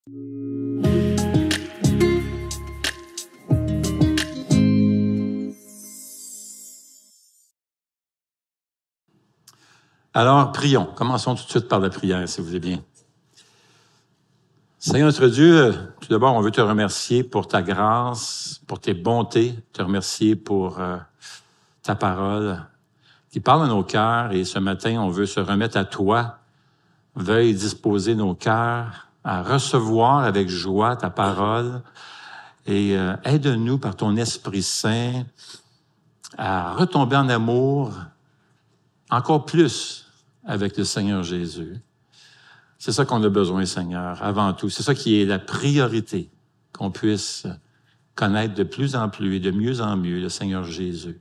Alors, prions. Commençons tout de suite par la prière, si vous voulez bien. Seigneur notre Dieu, tout d'abord, on veut te remercier pour ta grâce, pour tes bontés, te remercier pour ta parole qui parle à nos cœurs. Et ce matin, on veut se remettre à toi. Veuille disposer nos cœurs à recevoir avec joie ta parole et aide-nous par ton Esprit Saint à retomber en amour encore plus avec le Seigneur Jésus. C'est ça qu'on a besoin, Seigneur, avant tout. C'est ça qui est la priorité, qu'on puisse connaître de plus en plus et de mieux en mieux le Seigneur Jésus.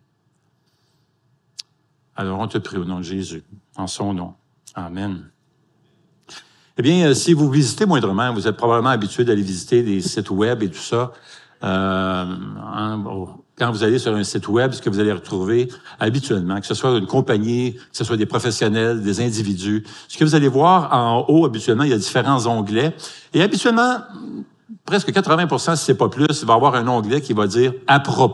Alors, on te prie au nom de Jésus, en son nom. Amen. Eh bien, si vous visitez moindrement, vous êtes probablement habitué d'aller visiter des sites web et tout ça. Quand vous allez sur un site web, ce que vous allez retrouver habituellement, que ce soit une compagnie, que ce soit des professionnels, des individus, ce que vous allez voir en haut, habituellement, il y a différents onglets. Et habituellement, presque 80%, si c'est pas plus, il va y avoir un onglet qui va dire « à propos »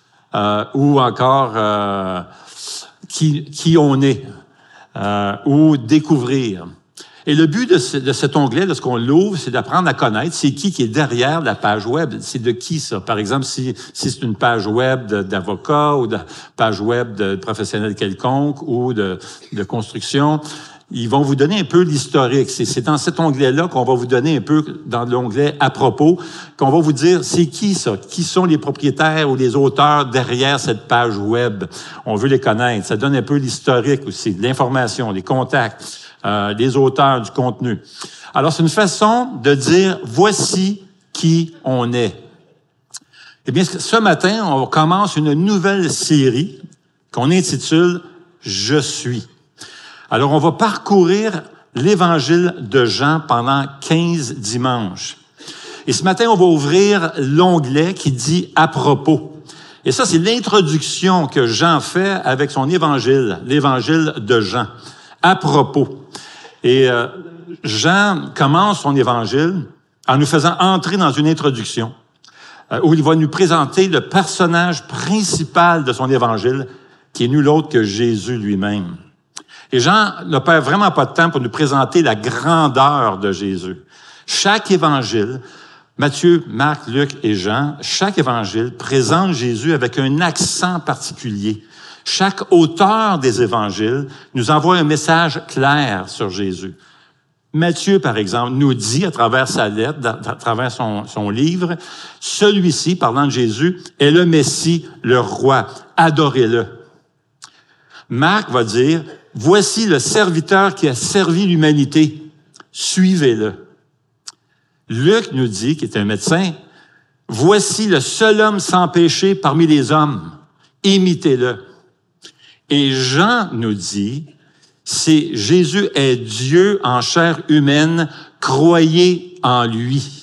ou encore qui on est ou « découvrir ». Et le but de cet onglet, de ce qu'on l'ouvre, c'est d'apprendre à connaître c'est qui est derrière la page web. C'est de qui, ça? Par exemple, si c'est une page web d'avocat ou de page web de professionnel quelconque ou de construction, ils vont vous donner un peu l'historique. C'est dans cet onglet-là qu'on va vous donner un peu, dans l'onglet « à propos », qu'on va vous dire c'est qui, ça? Qui sont les propriétaires ou les auteurs derrière cette page web? On veut les connaître. Ça donne un peu l'historique aussi, de l'information, les contacts. Les auteurs du contenu. Alors, c'est une façon de dire, voici qui on est. Eh bien, ce matin, on commence une nouvelle série qu'on intitule « Je suis ». Alors, on va parcourir l'Évangile de Jean pendant 15 dimanches. Et ce matin, on va ouvrir l'onglet qui dit « À propos ». Et ça, c'est l'introduction que Jean fait avec son Évangile, l'Évangile de Jean. À propos. Et Jean commence son évangile en nous faisant entrer dans une introduction où il va nous présenter le personnage principal de son évangile, qui est nul autre que Jésus lui-même. Et Jean ne perd vraiment pas de temps pour nous présenter la grandeur de Jésus. Chaque évangile, Matthieu, Marc, Luc et Jean, chaque évangile présente Jésus avec un accent particulier. Chaque auteur des évangiles nous envoie un message clair sur Jésus. Matthieu, par exemple, nous dit à travers sa lettre, à travers son livre, celui-ci, parlant de Jésus, est le Messie, le roi. Adorez-le. Marc va dire, voici le serviteur qui a servi l'humanité. Suivez-le. Luc nous dit, qui est un médecin, voici le seul homme sans péché parmi les hommes. Imitez-le. Et Jean nous dit, c'est Jésus est Dieu en chair humaine, croyez en lui.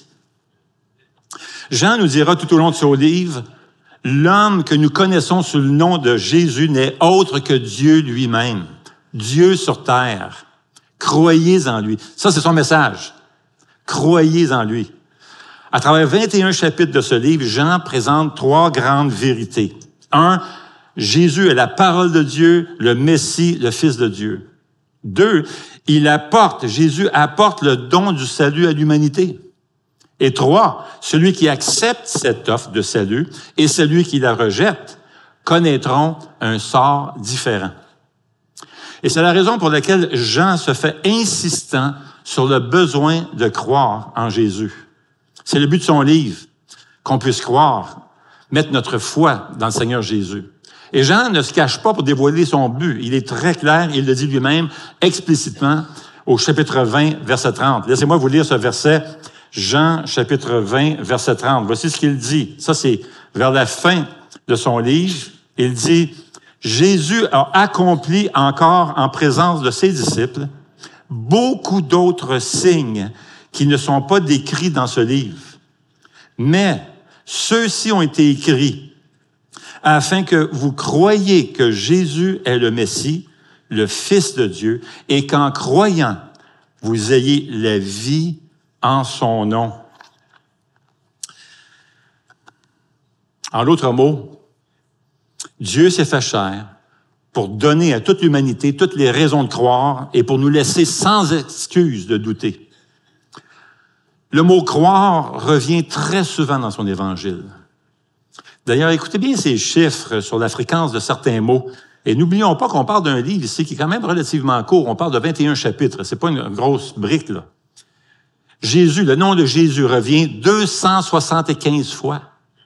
Jean nous dira tout au long de son livre, l'homme que nous connaissons sous le nom de Jésus n'est autre que Dieu lui-même, Dieu sur terre. Croyez en lui. Ça, c'est son message. Croyez en lui. À travers 21 chapitres de ce livre, Jean présente 3 grandes vérités. 1, Jésus est la parole de Dieu, le Messie, le Fils de Dieu. 2, Jésus apporte le don du salut à l'humanité. Et 3, celui qui accepte cette offre de salut et celui qui la rejette connaîtront un sort différent. Et c'est la raison pour laquelle Jean se fait insistant sur le besoin de croire en Jésus. C'est le but de son livre, qu'on puisse croire, mettre notre foi dans le Seigneur Jésus. Et Jean ne se cache pas pour dévoiler son but. Il est très clair, il le dit lui-même explicitement au chapitre 20, verset 30. Laissez-moi vous lire ce verset, Jean, chapitre 20, verset 30. Voici ce qu'il dit. Ça, c'est vers la fin de son livre. Il dit, Jésus a accompli encore en présence de ses disciples beaucoup d'autres signes qui ne sont pas décrits dans ce livre. Mais ceux-ci ont été écrits afin que vous croyiez que Jésus est le Messie, le Fils de Dieu, et qu'en croyant, vous ayez la vie en son nom. En d'autres mots, Dieu s'est fait chair pour donner à toute l'humanité toutes les raisons de croire et pour nous laisser sans excuse de douter. Le mot « croire » revient très souvent dans son évangile. D'ailleurs, écoutez bien ces chiffres sur la fréquence de certains mots. Et n'oublions pas qu'on parle d'un livre ici qui est quand même relativement court. On parle de 21 chapitres. C'est pas une grosse brique, là. Jésus, le nom de Jésus revient 275 fois.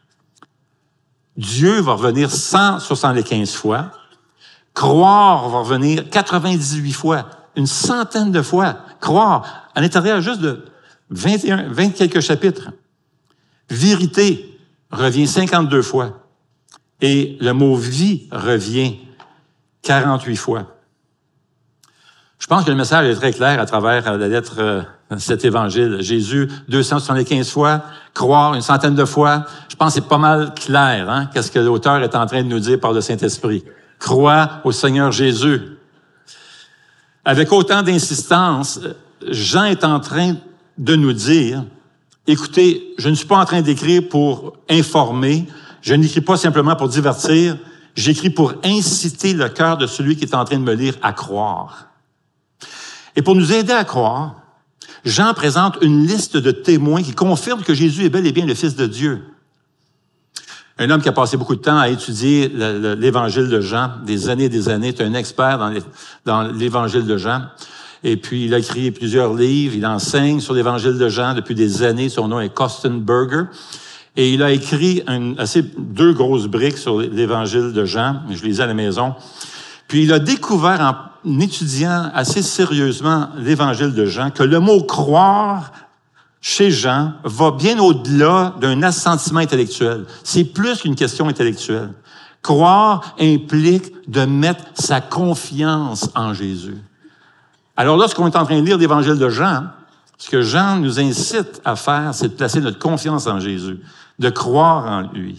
Dieu va revenir 175 fois. Croire va revenir 98 fois. Une centaine de fois. Croire, à l'intérieur juste de 20 quelques chapitres. Vérité revient 52 fois. Et le mot vie revient 48 fois. Je pense que le message est très clair à travers la lettre de cet évangile. Jésus, 275 fois, croire une centaine de fois. Je pense que c'est pas mal clair, hein, qu'est-ce que l'auteur est en train de nous dire par le Saint-Esprit. Crois au Seigneur Jésus. Avec autant d'insistance, Jean est en train de nous dire, écoutez, je ne suis pas en train d'écrire pour informer, je n'écris pas simplement pour divertir, j'écris pour inciter le cœur de celui qui est en train de me lire à croire. Et pour nous aider à croire, Jean présente une liste de témoins qui confirment que Jésus est bel et bien le Fils de Dieu. Un homme qui a passé beaucoup de temps à étudier l'évangile de Jean, des années et des années, est un expert dans l'évangile de Jean. Et puis, il a écrit plusieurs livres, il enseigne sur l'évangile de Jean depuis des années. Son nom est Kostenberger. Et il a écrit deux grosses briques sur l'évangile de Jean. Je les ai à la maison. Puis, il a découvert, en étudiant assez sérieusement l'évangile de Jean, que le mot « croire » chez Jean va bien au-delà d'un assentiment intellectuel. C'est plus qu'une question intellectuelle. Croire implique de mettre sa confiance en Jésus. Alors lorsqu'on est en train de lire l'évangile de Jean, ce que Jean nous incite à faire, c'est de placer notre confiance en Jésus, de croire en lui.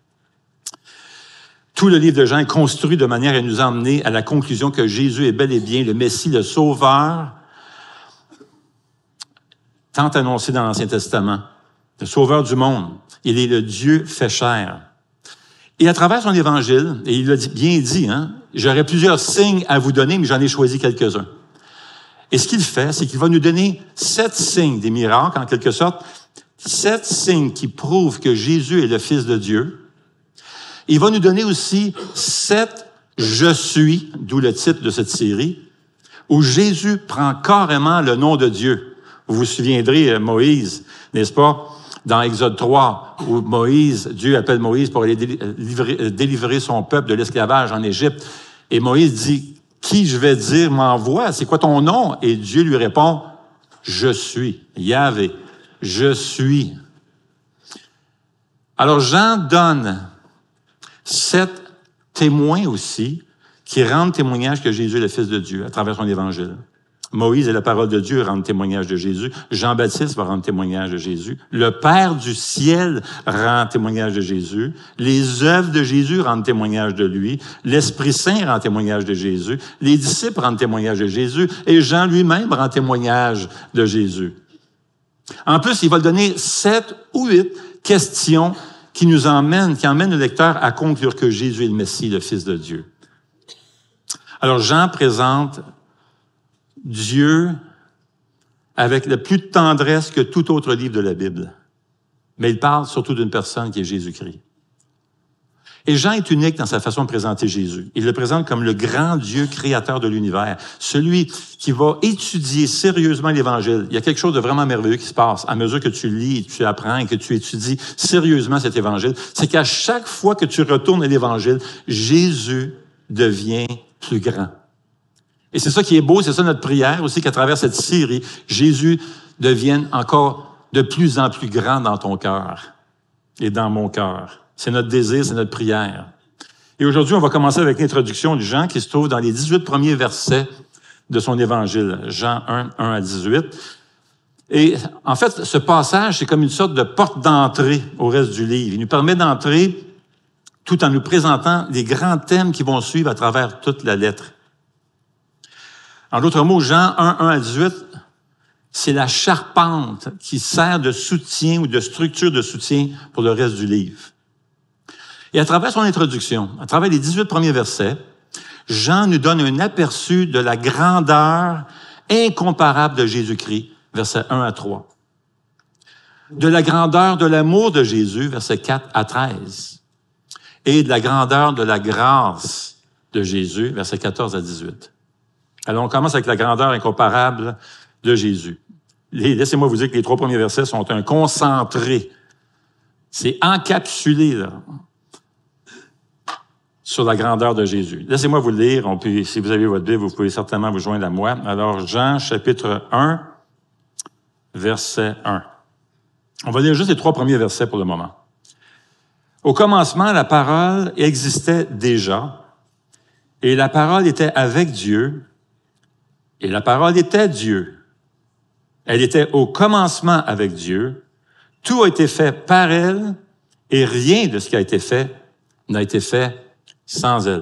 Tout le livre de Jean est construit de manière à nous emmener à la conclusion que Jésus est bel et bien le Messie, le Sauveur, tant annoncé dans l'Ancien Testament, le Sauveur du monde. Il est le Dieu fait chair. Et à travers son évangile, et il l'a bien dit, hein, j'aurais plusieurs signes à vous donner, mais j'en ai choisi quelques-uns. Et ce qu'il fait, c'est qu'il va nous donner 7 signes, des miracles en quelque sorte, 7 signes qui prouvent que Jésus est le Fils de Dieu. Il va nous donner aussi 7 « Je suis », d'où le titre de cette série, où Jésus prend carrément le nom de Dieu. Vous vous souviendrez, Moïse, n'est-ce pas, dans Exode 3, où Dieu appelle Moïse pour aller délivrer son peuple de l'esclavage en Égypte. Et Moïse dit, « Qui je vais dire m'envoie? C'est quoi ton nom? » Et Dieu lui répond, « Je suis. » Yahvé, « Je suis. » Alors Jean donne 7 témoins aussi qui rendent témoignage que Jésus est le Fils de Dieu à travers son évangile. Moïse et la parole de Dieu rendent témoignage de Jésus. Jean-Baptiste va rendre témoignage de Jésus. Le Père du ciel rend témoignage de Jésus. Les œuvres de Jésus rendent témoignage de lui. L'Esprit Saint rend témoignage de Jésus. Les disciples rendent témoignage de Jésus. Et Jean lui-même rend témoignage de Jésus. En plus, il va donner 7 ou 8 questions qui emmènent le lecteur à conclure que Jésus est le Messie, le Fils de Dieu. Alors, Jean présente Dieu avec le plus de tendresse que tout autre livre de la Bible. Mais il parle surtout d'une personne qui est Jésus-Christ. Et Jean est unique dans sa façon de présenter Jésus. Il le présente comme le grand Dieu créateur de l'univers, celui qui va étudier sérieusement l'Évangile. Il y a quelque chose de vraiment merveilleux qui se passe à mesure que tu lis, tu apprends et que tu étudies sérieusement cet Évangile. C'est qu'à chaque fois que tu retournes à l'Évangile, Jésus devient plus grand. Et c'est ça qui est beau, c'est ça notre prière aussi, qu'à travers cette série, Jésus devienne encore de plus en plus grand dans ton cœur et dans mon cœur. C'est notre désir, c'est notre prière. Et aujourd'hui, on va commencer avec l'introduction de Jean qui se trouve dans les 18 premiers versets de son évangile, Jean 1, 1 à 18. Et en fait, ce passage, c'est comme une sorte de porte d'entrée au reste du livre. Il nous permet d'entrer tout en nous présentant les grands thèmes qui vont suivre à travers toute la lettre. En d'autres mots, Jean 1, 1 à 18 c'est la charpente qui sert de soutien ou de structure de soutien pour le reste du livre. Et à travers son introduction, à travers les 18 premiers versets, Jean nous donne un aperçu de la grandeur incomparable de Jésus-Christ, versets 1 à 3. De la grandeur de l'amour de Jésus, versets 4 à 13. Et de la grandeur de la grâce de Jésus, versets 14 à 18. Alors, on commence avec la grandeur incomparable de Jésus. Laissez-moi vous dire que les 3 premiers versets sont un concentré. C'est encapsulé, là, sur la grandeur de Jésus. Laissez-moi vous le lire. Si vous avez votre Bible, vous pouvez certainement vous joindre à moi. Alors, Jean, chapitre 1, verset 1. On va lire juste les 3 premiers versets pour le moment. Au commencement, la parole existait déjà, et la parole était avec Dieu, et la parole était Dieu. Elle était au commencement avec Dieu. Tout a été fait par elle, et rien de ce qui a été fait n'a été fait sans elle.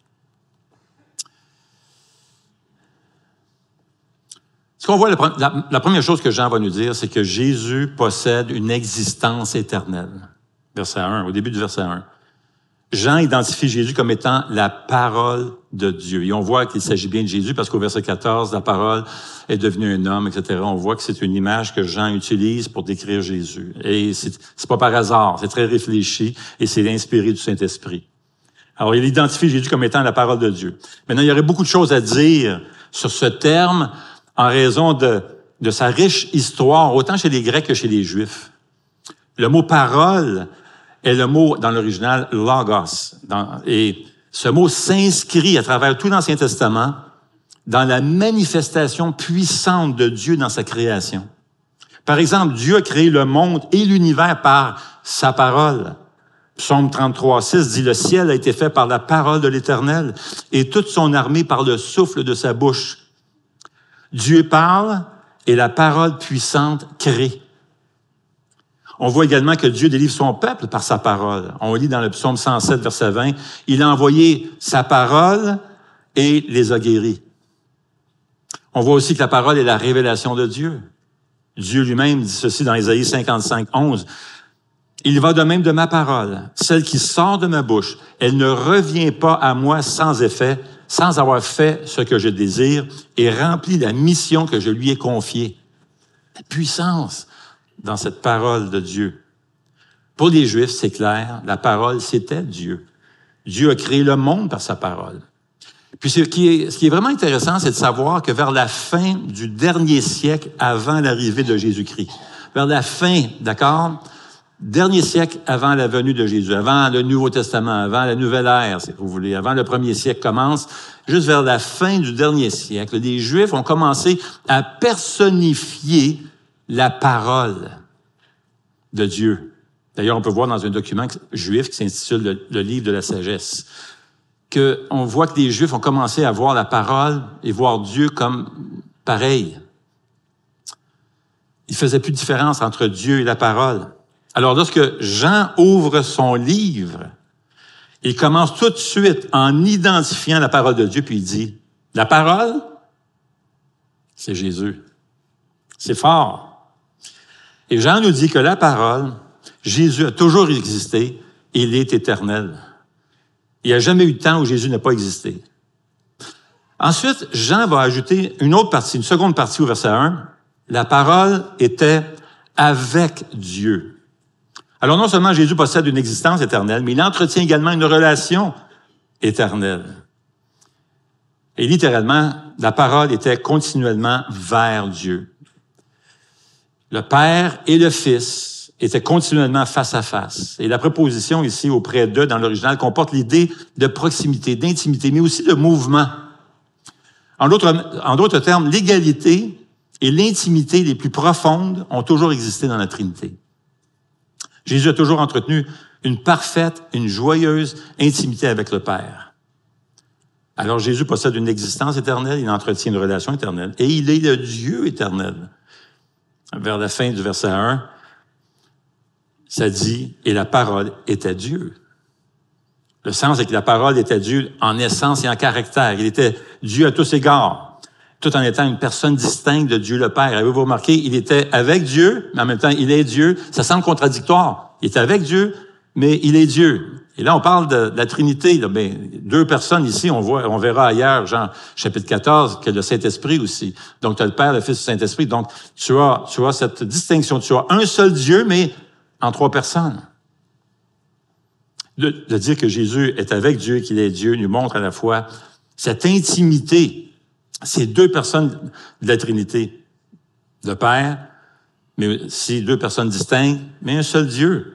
Ce qu'on voit, la première chose que Jean va nous dire, c'est que Jésus possède une existence éternelle. Verset 1, au début du verset 1. Jean identifie Jésus comme étant la parole de Dieu. Et on voit qu'il s'agit bien de Jésus parce qu'au verset 14, la parole est devenue un homme, etc. On voit que c'est une image que Jean utilise pour décrire Jésus. Et c'est pas par hasard, c'est très réfléchi et c'est inspiré du Saint-Esprit. Alors, il identifie Jésus comme étant la parole de Dieu. Maintenant, il y aurait beaucoup de choses à dire sur ce terme en raison de sa riche histoire, autant chez les Grecs que chez les Juifs. Le mot « parole » est le mot, dans l'original, « logos ». Et ce mot s'inscrit à travers tout l'Ancien Testament dans la manifestation puissante de Dieu dans sa création. Par exemple, Dieu a créé le monde et l'univers par sa parole. Psaume 33:6 dit « Le ciel a été fait par la parole de l'Éternel et toute son armée par le souffle de sa bouche. » Dieu parle et la parole puissante crée. On voit également que Dieu délivre son peuple par sa parole. On lit dans le psaume 107, verset 20, « Il a envoyé sa parole et les a guéris. » On voit aussi que la parole est la révélation de Dieu. Dieu lui-même dit ceci dans Ésaïe 55, 11. « Il va de même de ma parole, celle qui sort de ma bouche. Elle ne revient pas à moi sans effet, sans avoir fait ce que je désire et rempli la mission que je lui ai confiée. » La puissance dans cette parole de Dieu. Pour les Juifs, c'est clair, la parole, c'était Dieu. Dieu a créé le monde par sa parole. Puis ce qui est vraiment intéressant, c'est de savoir que vers la fin du dernier siècle, avant l'arrivée de Jésus-Christ, vers la fin, d'accord, dernier siècle avant la venue de Jésus, avant le Nouveau Testament, avant la nouvelle ère, si vous voulez, avant le premier siècle commence, juste vers la fin du dernier siècle, les Juifs ont commencé à personnifier la parole de Dieu. D'ailleurs, on peut voir dans un document juif qui s'intitule le Livre de la sagesse, qu'on voit que les Juifs ont commencé à voir la parole et voir Dieu comme pareil. Il faisait plus de différence entre Dieu et la parole. Alors, lorsque Jean ouvre son livre, il commence tout de suite en identifiant la parole de Dieu, puis il dit, la parole, c'est Jésus. C'est fort. Et Jean nous dit que la parole, Jésus a toujours existé et il est éternel. Il n'y a jamais eu de temps où Jésus n'a pas existé. Ensuite, Jean va ajouter une autre partie, une seconde partie au verset 1. La parole était avec Dieu. Alors non seulement Jésus possède une existence éternelle, mais il entretient également une relation éternelle. Et littéralement, la parole était continuellement vers Dieu. Le Père et le Fils étaient continuellement face à face. Et la préposition ici, auprès d'eux, dans l'original, comporte l'idée de proximité, d'intimité, mais aussi de mouvement. En d'autres termes, l'égalité et l'intimité les plus profondes ont toujours existé dans la Trinité. Jésus a toujours entretenu une parfaite, une joyeuse intimité avec le Père. Alors Jésus possède une existence éternelle, il entretient une relation éternelle, et il est le Dieu éternel. Vers la fin du verset 1, ça dit « Et la parole était Dieu ». Le sens est que la parole était Dieu en essence et en caractère. Il était Dieu à tous égards. tout en étant une personne distincte de Dieu le Père. Avez-vous remarqué, il était avec Dieu, mais en même temps, il est Dieu. Ça semble contradictoire. Il est avec Dieu, mais il est Dieu. Et là, on parle de la Trinité. Là. Ben, deux personnes ici, on verra ailleurs, Jean chapitre 14, que le Saint-Esprit aussi. Donc, tu as le Père, le Fils et le Saint-Esprit. Donc, tu as cette distinction. Tu as un seul Dieu, mais en trois personnes. De dire que Jésus est avec Dieu, qu'il est Dieu, nous montre à la fois cette intimité. Ces deux personnes de la Trinité. Le Père, mais aussi deux personnes distinctes, mais un seul Dieu.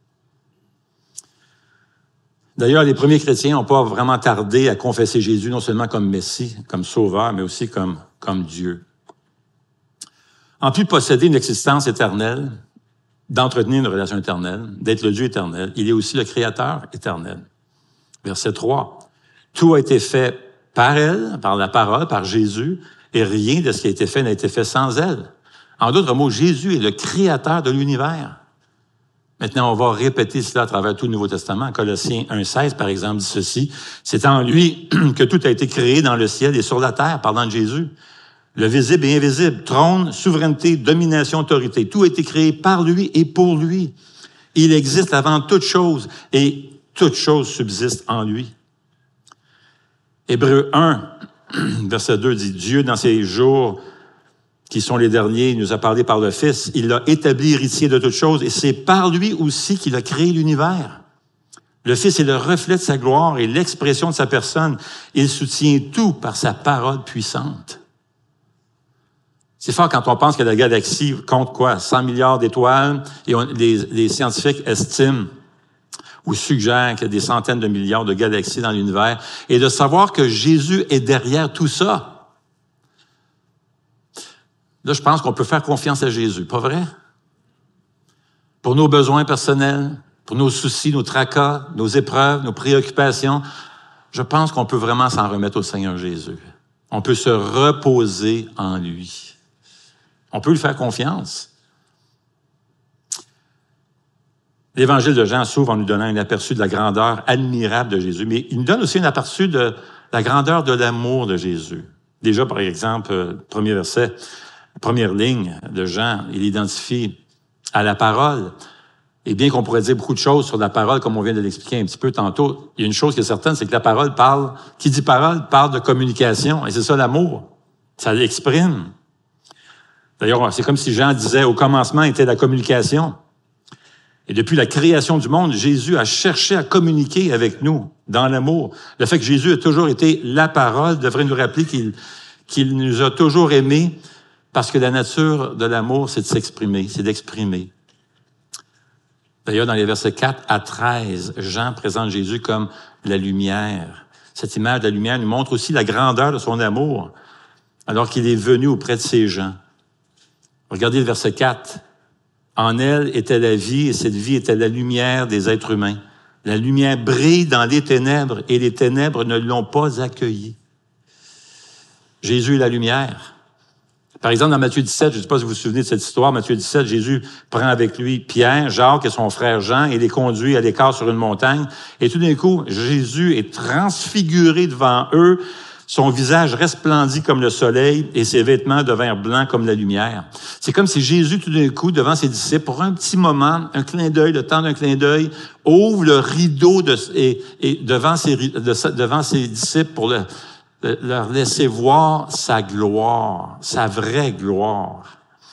D'ailleurs, les premiers chrétiens n'ont pas vraiment tardé à confesser Jésus non seulement comme Messie, comme Sauveur, mais aussi comme Dieu. En plus de posséder une existence éternelle, d'entretenir une relation éternelle, d'être le Dieu éternel, il est aussi le Créateur éternel. Verset 3. Tout a été fait par elle, par la parole, par Jésus, et rien de ce qui a été fait n'a été fait sans elle. En d'autres mots, Jésus est le Créateur de l'univers. Maintenant, on va répéter cela à travers tout le Nouveau Testament. Colossiens 1,16, par exemple, dit ceci. C'est en lui que tout a été créé dans le ciel et sur la terre, parlant de Jésus. Le visible et invisible, trône, souveraineté, domination, autorité. Tout a été créé par lui et pour lui. Il existe avant toute chose et toute chose subsiste en lui. Hébreux 1, verset 2 dit, Dieu, dans ses jours qui sont les derniers, il nous a parlé par le Fils. Il l'a établi héritier de toutes choses et c'est par lui aussi qu'il a créé l'univers. Le Fils est le reflet de sa gloire et l'expression de sa personne. Il soutient tout par sa parole puissante. C'est fort quand on pense que la galaxie compte quoi? 100 milliards d'étoiles et les scientifiques estiment ou suggèrent qu'il y a des centaines de milliards de galaxies dans l'univers et de savoir que Jésus est derrière tout ça. Là, je pense qu'on peut faire confiance à Jésus, pas vrai? Pour nos besoins personnels, pour nos soucis, nos tracas, nos épreuves, nos préoccupations, je pense qu'on peut vraiment s'en remettre au Seigneur Jésus. On peut se reposer en lui. On peut lui faire confiance. L'Évangile de Jean s'ouvre en nous donnant un aperçu de la grandeur admirable de Jésus, mais il nous donne aussi un aperçu de la grandeur de l'amour de Jésus. Déjà, par exemple, premier verset, première ligne de Jean, il identifie à la parole. Et bien qu'on pourrait dire beaucoup de choses sur la parole, comme on vient de l'expliquer un petit peu tantôt, il y a une chose qui est certaine, c'est que la parole parle, qui dit parole, parle de communication. Et c'est ça l'amour. Ça l'exprime. D'ailleurs, c'est comme si Jean disait, au commencement était la communication. Et depuis la création du monde, Jésus a cherché à communiquer avec nous dans l'amour. Le fait que Jésus a toujours été la parole devrait nous rappeler qu'il nous a toujours aimés parce que la nature de l'amour, c'est de s'exprimer, c'est d'exprimer. D'ailleurs, dans les versets 4 à 13, Jean présente Jésus comme la lumière. Cette image de la lumière nous montre aussi la grandeur de son amour, alors qu'il est venu auprès de ses gens. Regardez le verset 4. En elle était la vie, et cette vie était la lumière des êtres humains. La lumière brille dans les ténèbres, et les ténèbres ne l'ont pas accueillie. Jésus est la lumière. Par exemple, dans Matthieu 17, je ne sais pas si vous vous souvenez de cette histoire, Matthieu 17, Jésus prend avec lui Pierre, Jacques et son frère Jean et les conduit à l'écart sur une montagne. Et tout d'un coup, Jésus est transfiguré devant eux. Son visage resplendit comme le soleil et ses vêtements devinrent blancs comme la lumière. C'est comme si Jésus, tout d'un coup, devant ses disciples, pour un petit moment, un clin d'œil, le temps d'un clin d'œil, ouvre le rideau devant ses disciples pour leur laisser voir sa gloire, sa vraie gloire.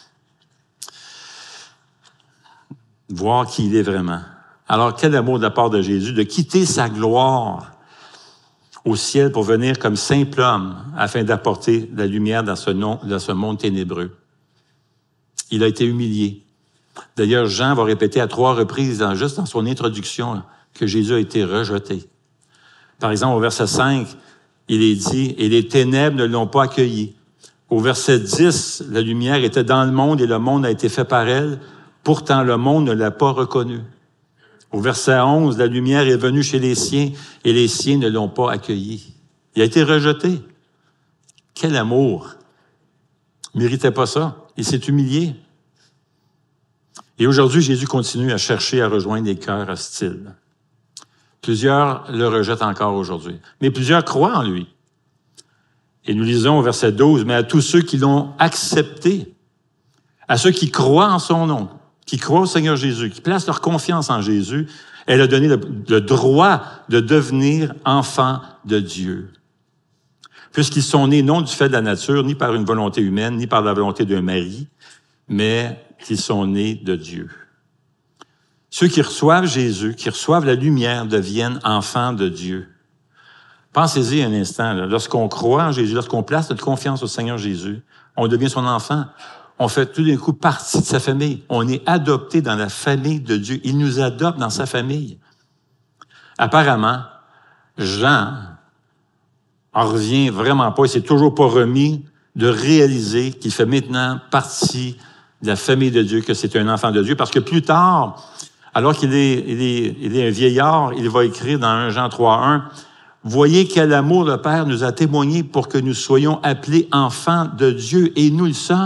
Voir qui il est vraiment. Alors, quel amour de la part de Jésus de quitter sa gloire au ciel pour venir comme simple homme afin d'apporter la lumière dans ce monde ténébreux. Il a été humilié. D'ailleurs, Jean va répéter à 3 reprises, juste dans son introduction, que Jésus a été rejeté. Par exemple, au verset 5, il est dit « Et les ténèbres ne l'ont pas accueilli ». Au verset 10, la lumière était dans le monde et le monde a été fait par elle. Pourtant, le monde ne l'a pas reconnue. Au verset 11, la lumière est venue chez les siens et les siens ne l'ont pas accueilli. Il a été rejeté. Quel amour! Il ne méritait pas ça. Il s'est humilié. Et aujourd'hui, Jésus continue à chercher à rejoindre les cœurs hostiles. Plusieurs le rejettent encore aujourd'hui, mais plusieurs croient en lui. Et nous lisons au verset 12, « Mais à tous ceux qui l'ont accepté, à ceux qui croient en son nom, qui croient au Seigneur Jésus, qui placent leur confiance en Jésus, elle a donné le droit de devenir enfants de Dieu. Puisqu'ils sont nés non du fait de la nature, ni par une volonté humaine, ni par la volonté d'un mari, mais qu'ils sont nés de Dieu. » Ceux qui reçoivent Jésus, qui reçoivent la lumière, deviennent enfants de Dieu. Pensez-y un instant, là. Lorsqu'on croit en Jésus, lorsqu'on place notre confiance au Seigneur Jésus, on devient son enfant. On fait tout d'un coup partie de sa famille. On est adopté dans la famille de Dieu. Il nous adopte dans sa famille. Apparemment, Jean en revient vraiment pas, il s'est toujours pas remis de réaliser qu'il fait maintenant partie de la famille de Dieu, que c'est un enfant de Dieu, parce que plus tard, alors qu'il est un vieillard, il va écrire dans 1 Jean 3:1, « Voyez quel amour le Père nous a témoigné pour que nous soyons appelés enfants de Dieu, et nous le sommes. »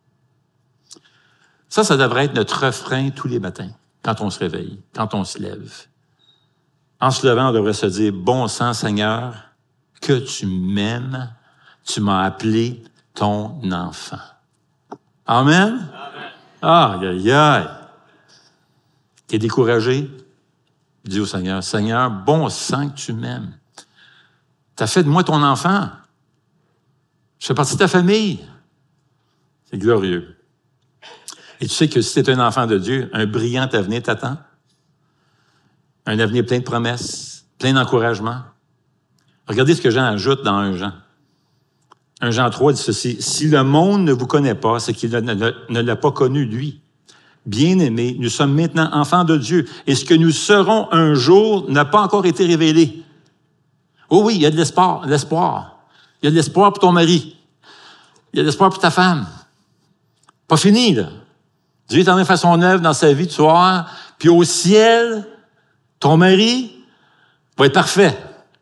Ça devrait être notre refrain tous les matins, quand on se réveille, quand on se lève. En se levant, on devrait se dire, « Bon sang, Seigneur, que tu m'aimes, tu m'as appelé ton enfant. » Amen? Amen. Aïe, aïe, aïe. T'es découragé? Dis au Seigneur, « Seigneur, bon sang que tu m'aimes. T'as fait de moi ton enfant. Je fais partie de ta famille. » C'est glorieux. Et tu sais que si tu es un enfant de Dieu, un brillant avenir t'attend. Un avenir plein de promesses, plein d'encouragement. Regardez ce que Jean ajoute dans 1 Jean. 1 Jean 3 dit ceci, « Si le monde ne vous connaît pas, c'est qu'il ne l'a pas connu, lui. Bien-aimés, nous sommes maintenant enfants de Dieu, et ce que nous serons un jour n'a pas encore été révélé. » Oh oui, il y a de l'espoir. Il y a de l'espoir pour ton mari. Il y a de l'espoir pour ta femme. Pas fini, là. Dieu est en train de faire son œuvre dans sa vie, tu vois, puis au ciel, ton mari va être parfait.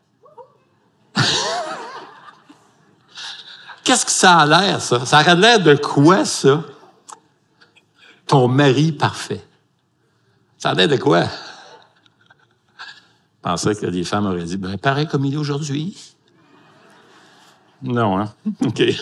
Qu'est-ce que ça a l'air, ça? Ça a l'air de quoi, ça? Ton mari parfait. Ça a l'air de quoi? Je pensais que les femmes auraient dit, ben, pareil comme il est aujourd'hui. Non, hein? OK. Et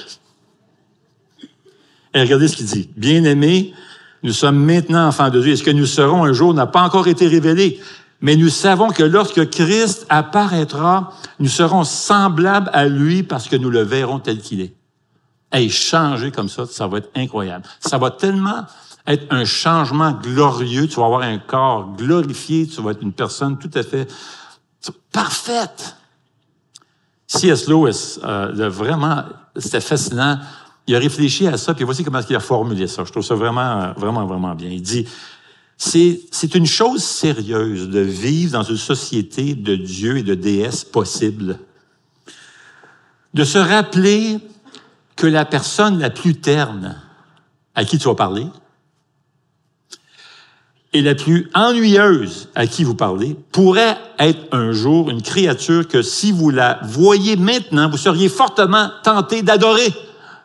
regardez ce qu'il dit. « Bien-aimés, nous sommes maintenant enfants de Dieu. Et ce que nous serons un jour n'a pas encore été révélé. Mais nous savons que lorsque Christ apparaîtra, nous serons semblables à lui parce que nous le verrons tel qu'il est. » Hey, changer comme ça va être incroyable. Ça va tellement être un changement glorieux. Tu vas avoir un corps glorifié. Tu vas être une personne tout à fait parfaite. C.S. Lewis, vraiment, c'était fascinant. Il a réfléchi à ça, puis voici comment il a formulé ça. Je trouve ça vraiment, vraiment, vraiment bien. Il dit, c'est une chose sérieuse de vivre dans une société de dieux et de déesses possibles. De se rappeler que la personne la plus terne à qui tu vas parler et la plus ennuyeuse à qui vous parlez pourrait être un jour une créature que si vous la voyez maintenant, vous seriez fortement tenté d'adorer.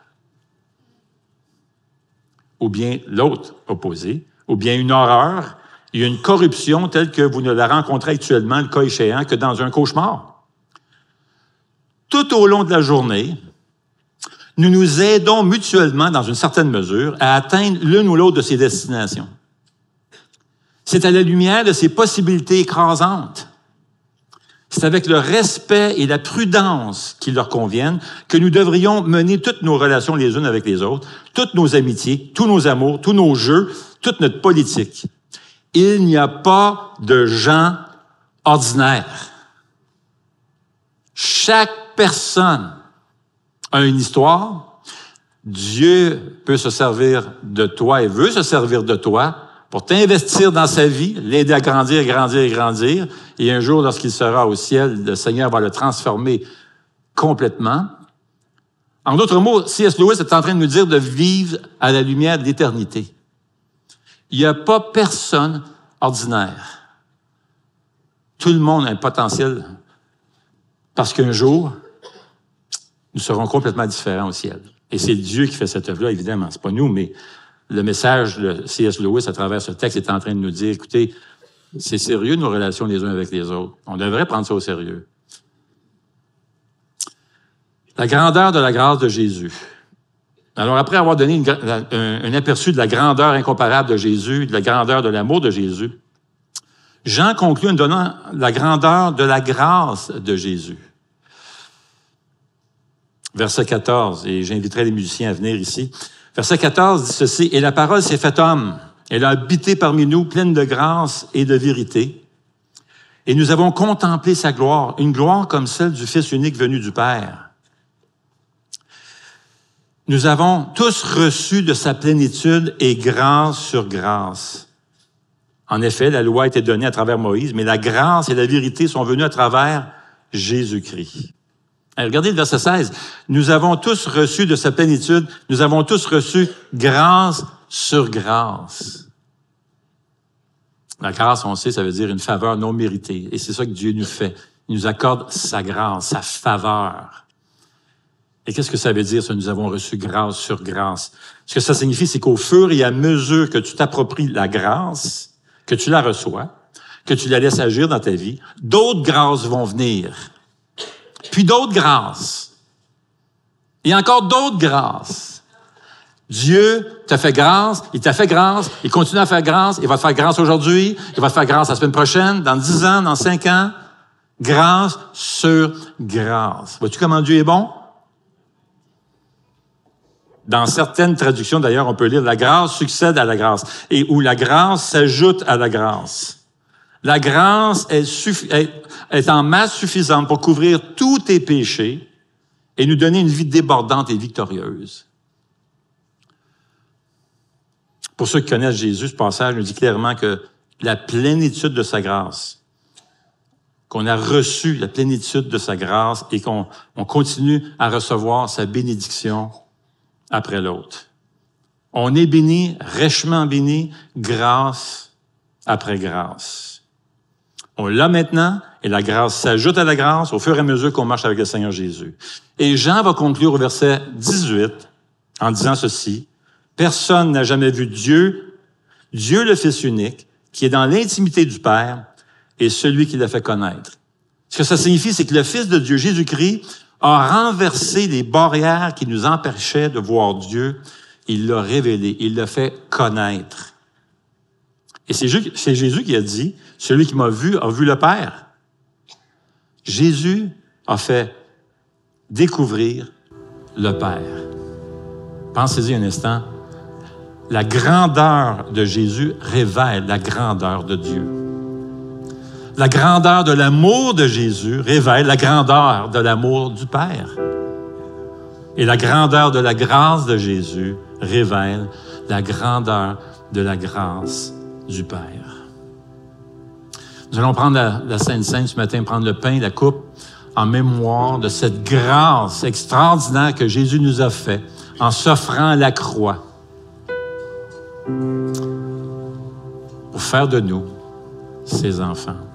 Ou bien l'autre opposé, ou bien une horreur et une corruption telle que vous ne la rencontrez actuellement, le cas échéant, que dans un cauchemar. Tout au long de la journée, nous nous aidons mutuellement, dans une certaine mesure, à atteindre l'une ou l'autre de ces destinations. C'est à la lumière de ces possibilités écrasantes. C'est avec le respect et la prudence qui leur conviennent que nous devrions mener toutes nos relations les unes avec les autres, toutes nos amitiés, tous nos amours, tous nos jeux, toute notre politique. Il n'y a pas de gens ordinaires. Chaque personne a une histoire. Dieu peut se servir de toi et veut se servir de toi pour t'investir dans sa vie, l'aider à grandir, grandir, grandir. Et un jour, lorsqu'il sera au ciel, le Seigneur va le transformer complètement. En d'autres mots, C.S. Lewis est en train de nous dire de vivre à la lumière de l'éternité. Il n'y a pas personne ordinaire. Tout le monde a un potentiel parce qu'un jour, nous serons complètement différents au ciel. Et c'est Dieu qui fait cette œuvre-là, évidemment. C'est pas nous, mais le message de C.S. Lewis à travers ce texte est en train de nous dire, écoutez, c'est sérieux nos relations les uns avec les autres. On devrait prendre ça au sérieux. La grandeur de la grâce de Jésus. Alors, après avoir donné un aperçu de la grandeur incomparable de Jésus, de la grandeur de l'amour de Jésus, Jean conclut en donnant la grandeur de la grâce de Jésus. Verset 14, et j'inviterai les musiciens à venir ici. Verset 14 dit ceci, « Et la parole s'est faite homme. Elle a habité parmi nous, pleine de grâce et de vérité. Et nous avons contemplé sa gloire, une gloire comme celle du Fils unique venu du Père. Nous avons tous reçu de sa plénitude et grâce sur grâce. En effet, la loi a été donnée à travers Moïse, mais la grâce et la vérité sont venues à travers Jésus-Christ. » Regardez le verset 16. « Nous avons tous reçu de sa plénitude, nous avons tous reçu grâce sur grâce. » La grâce, on sait, ça veut dire une faveur non méritée. Et c'est ça que Dieu nous fait. Il nous accorde sa grâce, sa faveur. Et qu'est-ce que ça veut dire, ça, nous avons reçu grâce sur grâce? Ce que ça signifie, c'est qu'au fur et à mesure que tu t'appropries la grâce, que tu la reçois, que tu la laisses agir dans ta vie, d'autres grâces vont venir. Puis d'autres grâces. Et encore d'autres grâces. Dieu t'a fait grâce, il t'a fait grâce, il continue à faire grâce, il va te faire grâce aujourd'hui, il va te faire grâce la semaine prochaine, dans 10 ans, dans 5 ans. Grâce sur grâce. Vois-tu comment Dieu est bon? Dans certaines traductions, d'ailleurs, on peut lire « La grâce succède à la grâce » et où la grâce s'ajoute à la grâce. La grâce est en masse suffisante pour couvrir tous tes péchés et nous donner une vie débordante et victorieuse. Pour ceux qui connaissent Jésus, ce passage nous dit clairement que la plénitude de sa grâce, qu'on a reçu la plénitude de sa grâce et qu'on continue à recevoir sa bénédiction après l'autre. On est béni, richement béni, grâce après grâce. On l'a maintenant, et la grâce s'ajoute à la grâce au fur et à mesure qu'on marche avec le Seigneur Jésus. Et Jean va conclure au verset 18 en disant ceci, « Personne n'a jamais vu Dieu, Dieu le Fils unique, qui est dans l'intimité du Père, et celui qui l'a fait connaître. » Ce que ça signifie, c'est que le Fils de Dieu, Jésus-Christ, a renversé les barrières qui nous empêchaient de voir Dieu. Il l'a révélé, il l'a fait connaître. Et c'est Jésus qui a dit, « Celui qui m'a vu a vu le Père. » Jésus a fait découvrir le Père. Pensez-y un instant. La grandeur de Jésus révèle la grandeur de Dieu. La grandeur de l'amour de Jésus révèle la grandeur de l'amour du Père. Et la grandeur de la grâce de Jésus révèle la grandeur de la grâce du Père. Nous allons prendre la Sainte Seine ce matin, prendre le pain et la coupe en mémoire de cette grâce extraordinaire que Jésus nous a fait en s'offrant à la croix pour faire de nous ses enfants.